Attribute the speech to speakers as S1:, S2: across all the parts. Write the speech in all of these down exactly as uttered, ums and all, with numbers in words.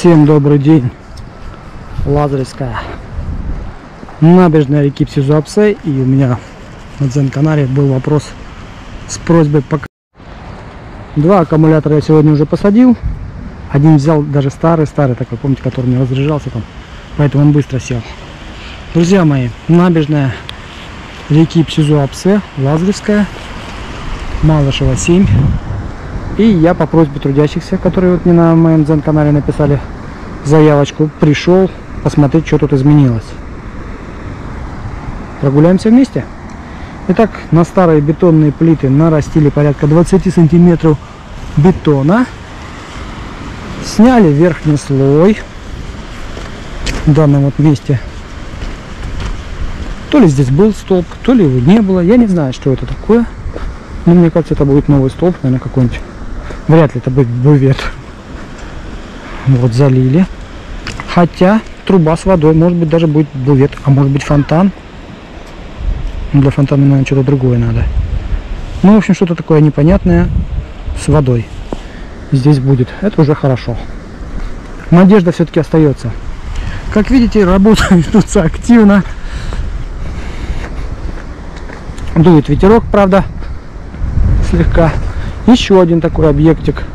S1: Всем добрый день. Лазаревская набережная реки Псизуапсе. И у меня на дзен-канале был вопрос с просьбой пока. Два аккумулятора я сегодня уже посадил. Один взял даже старый-старый такой, помните, который не разряжался там. Поэтому он быстро сел. Друзья мои, набережная реки Псизуапсе, Лазаревская, Малышева семь. И я по просьбе трудящихся, которые вот мне на моем дзен-канале написали заявочку, пришел посмотреть, что тут изменилось. Прогуляемся вместе. Итак, на старые бетонные плиты нарастили порядка двадцати сантиметров бетона. Сняли верхний слой в данном вот месте. То ли здесь был столб, то ли его не было. Я не знаю, что это такое. Но мне кажется, это будет новый столб, наверное, какой-нибудь. Вряд ли это будет бювет. Вот залили. Хотя труба с водой, может быть, даже будет бювет, а может быть фонтан. Для фонтана, наверное, что-то другое надо. Ну, в общем, что-то такое непонятное с водой здесь будет. Это уже хорошо. Надежда все-таки остается. Как видите, работа ведутся активно. Дует ветерок, правда, слегка. Еще один такой объектик.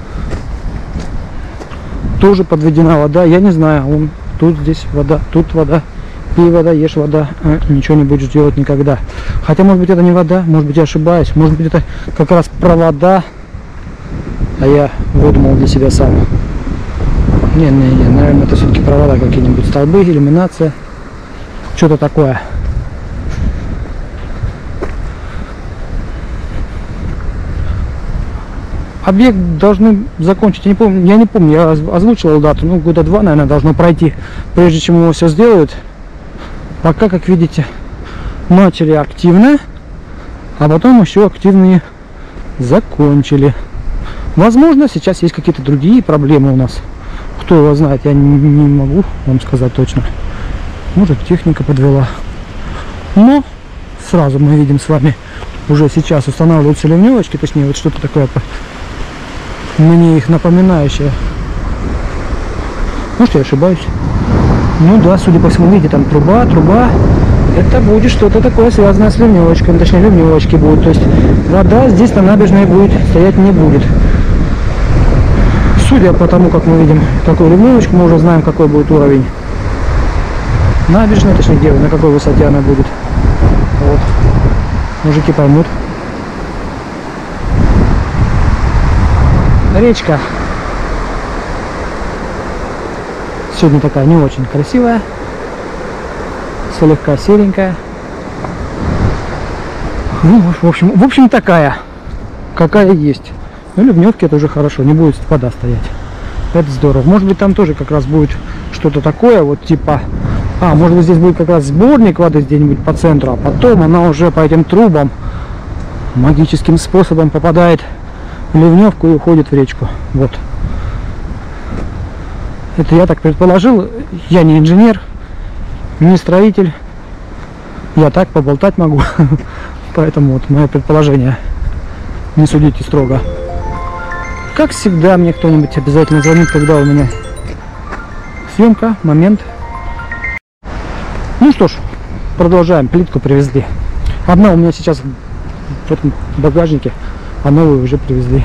S1: Тоже подведена вода. Я не знаю, он тут здесь вода, тут вода. Пей вода, ешь вода. А, ничего не будешь делать никогда. Хотя, может быть, это не вода, может быть, я ошибаюсь. Может быть, это как раз провода. А я выдумал для себя сам. Не-не-не, наверное, это все-таки провода какие-нибудь, столбы, иллюминация. Что-то такое. Объект должны закончить, я не помню, я не помню, я озвучивал дату, ну года два, наверное, должно пройти, прежде чем его все сделают. Пока, как видите, начали активно, а потом еще активные закончили. Возможно, сейчас есть какие-то другие проблемы у нас. Кто его знает, я не, не могу вам сказать точно. Может, техника подвела. Но сразу мы видим с вами, уже сейчас устанавливаются ливневочки, точнее, вот что-то такое мне их напоминающее. Может, я ошибаюсь. Ну да, судя по всему, видите, там труба, труба. Это будет что-то такое связанное с ливневочками, точнее, ливневочки будут. То есть вода здесь на набережной будет стоять не будет. Судя по тому, как мы видим такую ливневочку, мы уже знаем, какой будет уровень набережной, точнее, где, на какой высоте она будет. Вот. Мужики поймут. Речка сегодня такая не очень красивая, слегка серенькая. Ну, в общем, в общем такая, какая есть. Ну, ливневки это уже хорошо, не будет вода стоять. Это здорово. Может быть, там тоже как раз будет что-то такое, вот типа, а, может быть, здесь будет как раз сборник воды где-нибудь по центру, а потом она уже по этим трубам магическим способом попадает в ливневку и уходит в речку. Вот. Это я так предположил. Я не инженер, не строитель. Я так поболтать могу. Поэтому вот мое предположение. Не судите строго. Как всегда, мне кто-нибудь обязательно звонит, когда у меня съемка, момент. Ну что ж, продолжаем. Плитку привезли. Одна у меня сейчас в этом багажнике, а новую уже привезли.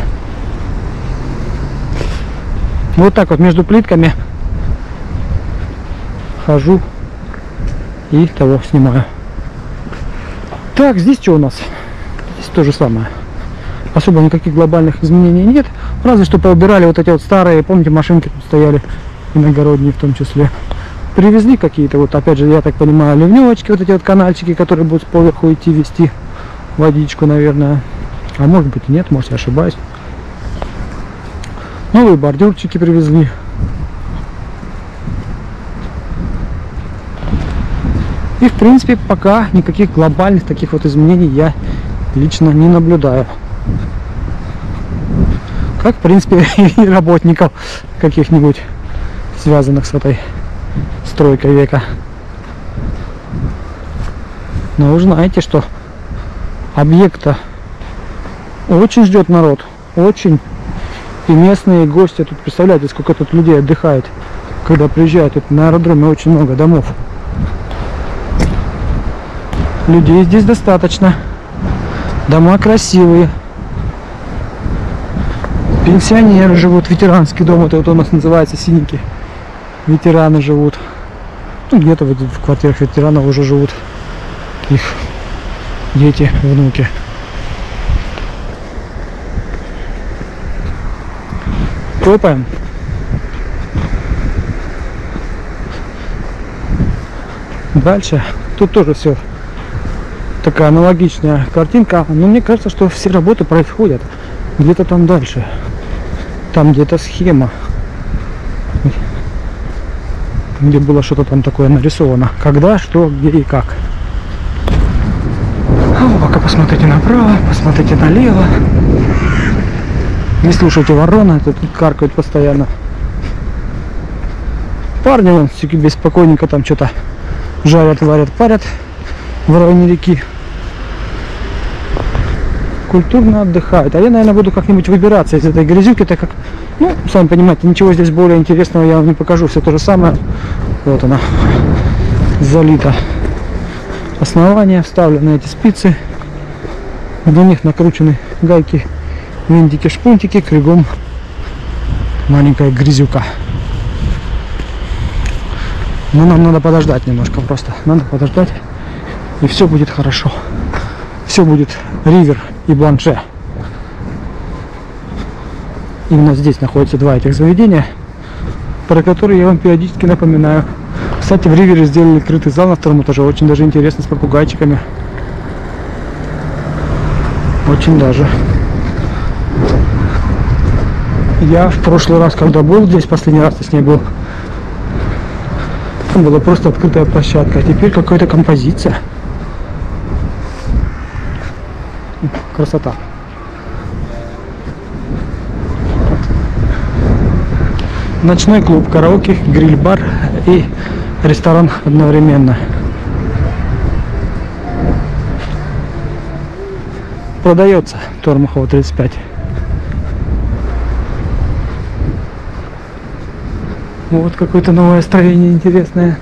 S1: Вот так вот между плитками хожу и того снимаю. Так, здесь что у нас? Здесь то же самое. Особо никаких глобальных изменений нет. Разве что поубирали вот эти вот старые, помните, машинки тут стояли, иногородние в том числе. Привезли какие-то, вот опять же, я так понимаю, ливневочки, вот эти вот канальчики, которые будут поверху идти вести водичку, наверное. А может быть и нет, может, я ошибаюсь. Новые бордюрчики привезли. И в принципе пока никаких глобальных таких вот изменений я лично не наблюдаю. Как в принципе и работников каких-нибудь, связанных с этой стройкой века. Но вы знаете, что объекта очень ждет народ. Очень. И местные и гости. Тут представляете, сколько тут людей отдыхает, когда приезжают. Тут на аэродроме очень много домов. Людей здесь достаточно. Дома красивые. Пенсионеры живут, ветеранский дом, это вот у нас называется Синики. Ветераны живут. Ну, где-то вот в квартирах ветеранов уже живут их дети, внуки. Топаем. Дальше. Тут тоже все такая аналогичная картинка. Но мне кажется, что все работы происходят где-то там дальше. Там где-то схема, где было что-то там такое нарисовано. Когда, что, где и как. А пока посмотрите направо, посмотрите налево. Не слушайте ворона, это тут каркают постоянно. Парни вон себе спокойненько там что-то жарят, варят, парят в районе реки. Культурно отдыхают. А я, наверное, буду как-нибудь выбираться из этой грязюки, так как, ну, сами понимаете, ничего здесь более интересного я вам не покажу. Все то же самое. Вот она залита. Основание, вставлены эти спицы. Для них накручены гайки, винтики, шпунтики, кругом маленькая грязюка. Но нам надо подождать немножко просто. Надо подождать, и все будет хорошо. Все будет ривер и бланше. Именно здесь находятся два этих заведения, про которые я вам периодически напоминаю. Кстати, в ривере сделали крытый зал на втором этаже. Очень даже интересно, с попугайчиками. Очень даже. Я в прошлый раз, когда был здесь, последний раз с ней был, там была просто открытая площадка. А теперь какая-то композиция. Красота. Ночной клуб, караоке, гриль-бар и ресторан одновременно. Продается Тормохова тридцать пять. Вот какое-то новое строение интересное.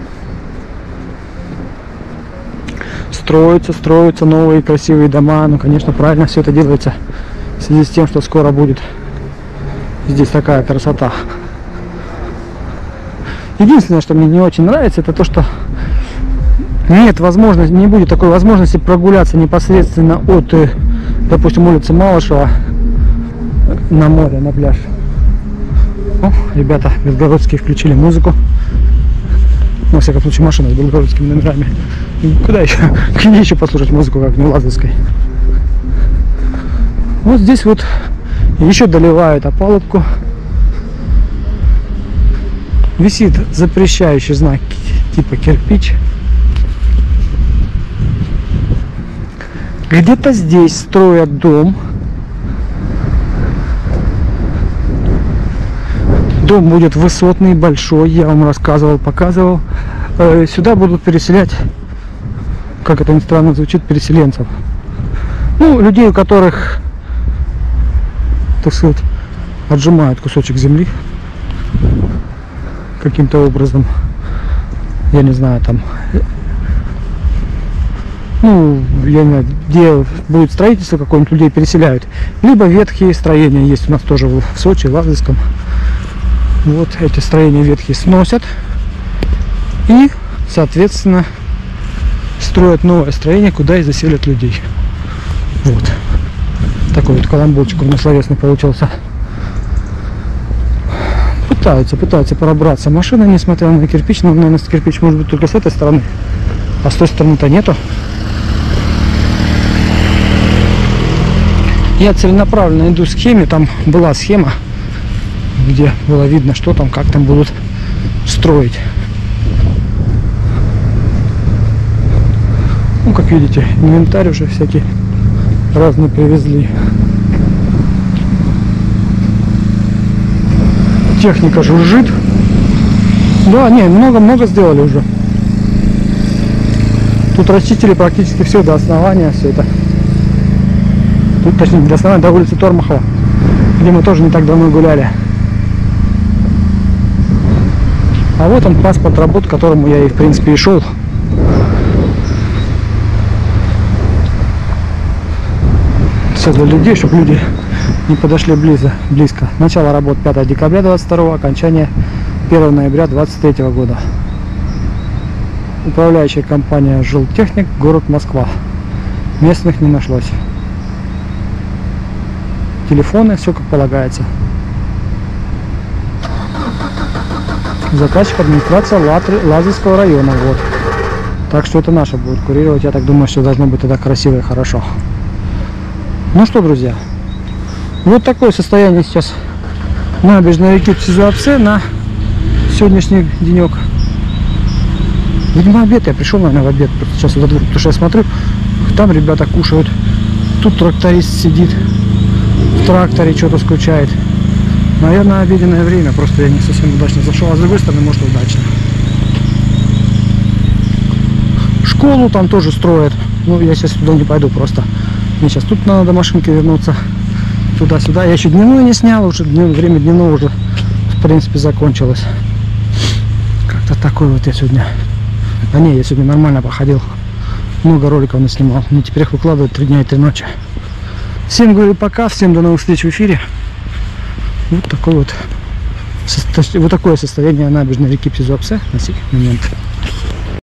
S1: Строятся, строятся новые красивые дома. Ну, конечно, правильно все это делается в связи с тем, что скоро будет здесь такая красота. Единственное, что мне не очень нравится, это то, что нет возможности, не будет такой возможности прогуляться непосредственно от, допустим, улицы Малышева на море, на пляж. О, ребята белгородские включили музыку. Во всяком случае, машина с белгородскими номерами. Куда еще? Где еще послушать музыку, как не Лазовской? Вот здесь вот еще доливают опалубку. Висит запрещающий знак типа кирпич. Где-то здесь строят дом. Дом будет высотный, большой, я вам рассказывал, показывал. Сюда будут переселять, как это ни странно звучит, переселенцев. Ну, людей, у которых, так сказать, отжимают кусочек земли каким-то образом. Я не знаю, там, ну, я не знаю, где будет строительство какое-нибудь, людей переселяют. Либо ветхие строения есть у нас тоже в Сочи, в Лазовском. Вот эти строения ветхие сносят и, соответственно, строят новое строение, куда и заселят людей. Вот такой вот каламбурчик у нас словесный получился. Пытаются, пытаются пробраться машины, несмотря на кирпич. Но, наверное, кирпич может быть только с этой стороны, а с той стороны-то нету. Я целенаправленно иду к схеме. Там была схема, где было видно, что там, как там будут строить. Ну, как видите, инвентарь уже всякий разный привезли. Техника жужжит. Да, не, много-много сделали уже. Тут расчистили практически все до основания, все это. Тут, точнее, до основания, до улицы Тормохова. где мы тоже не так давно гуляли. А вот он, паспорт работ, к которому я и в принципе и шел. Все для людей, чтобы люди не подошли близко. близко. Начало работ пятого декабря двадцать второго, окончание первого ноября двадцать третьего года. Управляющая компания «Жилтехник», город Москва. Местных не нашлось. Телефоны, все как полагается. Заказчик — администрация Лазарского района. Вот. Так что это наша будет курировать. Я так думаю, что должно быть тогда красиво и хорошо. Ну что, друзья, вот такое состояние сейчас набережной реки Псизуапсе на сегодняшний денек. Видимо, обед. Я пришел, наверное, в обед. Сейчас вот, потому что я смотрю, там ребята кушают. Тут тракторист сидит в тракторе, что-то скучает. Наверное, обеденное время. Просто я не совсем удачно зашел. А с другой стороны, может, удачно. Школу там тоже строят. Ну, я сейчас туда не пойду просто. Мне сейчас тут надо до машинки вернуться. Туда-сюда. Я еще дневную не снял. Уже днев, время дневного уже, в принципе, закончилось. Как-то такой вот я сегодня. Да не, я сегодня нормально походил. Много роликов наснимал. Мне теперь их выкладывают три дня и три ночи. Всем говорю пока. Всем до новых встреч в эфире. Вот такой вот, вот такое состояние набережной реки Псизуапсе на сей момент.